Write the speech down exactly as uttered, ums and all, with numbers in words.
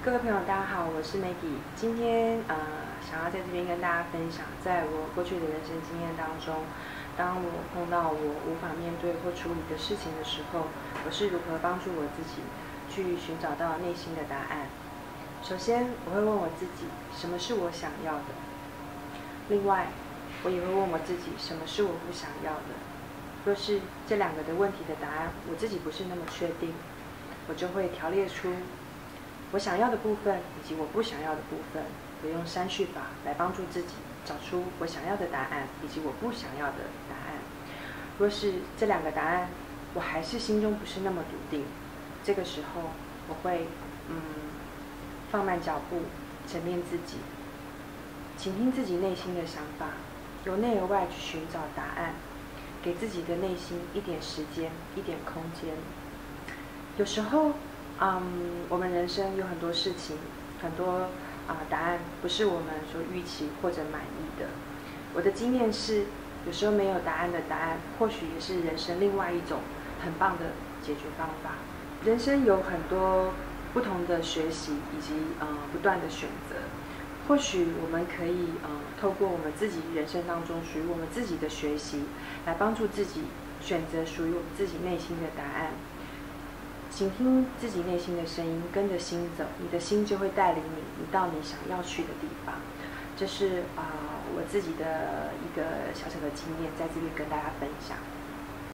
各位朋友，大家好，我是 Maggie。今天呃，想要在这边跟大家分享，在我过去的人生经验当中，当我碰到我无法面对或处理的事情的时候，我是如何帮助我自己去寻找到内心的答案。首先，我会问我自己，什么是我想要的？另外，我也会问我自己，什么是我不想要的？若是这两个的问题的答案，我自己不是那么确定，我就会条列出我想要的部分以及我不想要的部分，我用删去法来帮助自己找出我想要的答案以及我不想要的答案。若是这两个答案我还是心中不是那么笃定，这个时候我会嗯放慢脚步，沉淀自己，倾听自己内心的想法，由内而外去寻找答案，给自己的内心一点时间，一点空间。有时候嗯，我们人生有很多事情，很多啊、呃、答案不是我们所预期或者满意的。我的经验是，有时候没有答案的答案，或许也是人生另外一种很棒的解决方法。人生有很多不同的学习以及呃不断的选择，或许我们可以呃透过我们自己人生当中属于我们自己的学习，来帮助自己选择属于我们自己内心的答案。倾听自己内心的声音，跟着心走，你的心就会带领你，你到你想要去的地方。这是啊、呃、我自己的一个小小的经验，在这边跟大家分享。